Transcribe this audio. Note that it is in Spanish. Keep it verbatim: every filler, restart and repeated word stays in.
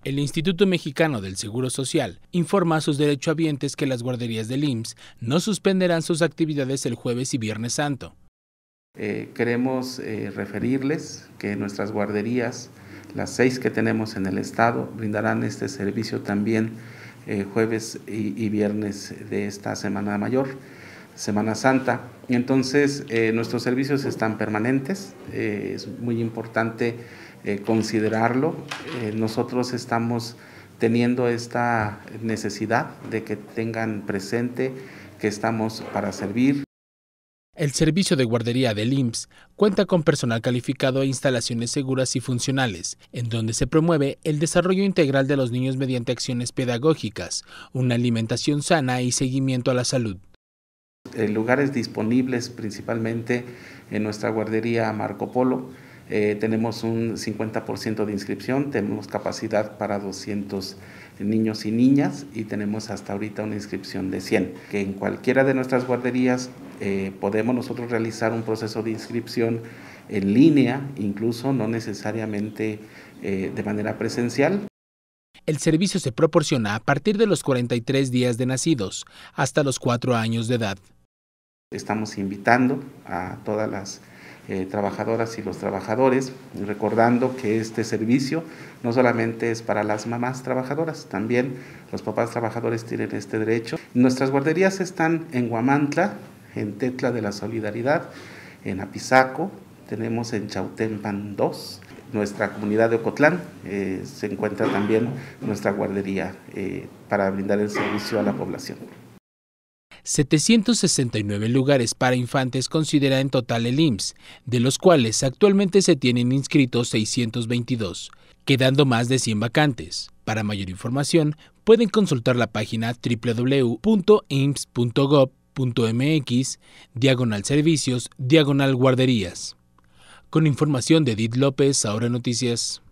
El Instituto Mexicano del Seguro Social informa a sus derechohabientes que las guarderías del I M S S no suspenderán sus actividades el jueves y viernes santo. Eh, queremos eh, referirles que nuestras guarderías, las seis que tenemos en el estado, brindarán este servicio también eh, jueves y, y viernes de esta Semana Mayor, Semana Santa. Entonces, eh, nuestros servicios están permanentes, eh, es muy importante eh, considerarlo. Eh, nosotros estamos teniendo esta necesidad de que tengan presente que estamos para servir. El servicio de guardería del I M S S cuenta con personal calificado e instalaciones seguras y funcionales, en donde se promueve el desarrollo integral de los niños mediante acciones pedagógicas, una alimentación sana y seguimiento a la salud. En lugares disponibles principalmente en nuestra guardería Marco Polo, eh, tenemos un cincuenta por ciento de inscripción, tenemos capacidad para doscientos niños y niñas y tenemos hasta ahorita una inscripción de cien. Que en cualquiera de nuestras guarderías eh, podemos nosotros realizar un proceso de inscripción en línea, incluso no necesariamente eh, de manera presencial. El servicio se proporciona a partir de los cuarenta y tres días de nacidos hasta los cuatro años de edad. Estamos invitando a todas las eh, trabajadoras y los trabajadores, recordando que este servicio no solamente es para las mamás trabajadoras, también los papás trabajadores tienen este derecho. Nuestras guarderías están en Huamantla, en Tetla de la Solidaridad, en Apizaco, tenemos en Chautempan dos. Nuestra comunidad de Ocotlán eh, se encuentra también nuestra guardería eh, para brindar el servicio a la población. setecientos sesenta y nueve lugares para infantes considera en total el I M S S, de los cuales actualmente se tienen inscritos seiscientos veintidós, quedando más de cien vacantes. Para mayor información, pueden consultar la página doble u doble u doble u punto i m s s punto gob punto m x, diagonal servicios, diagonal guarderías. Con información de Edith López, Ahora Noticias.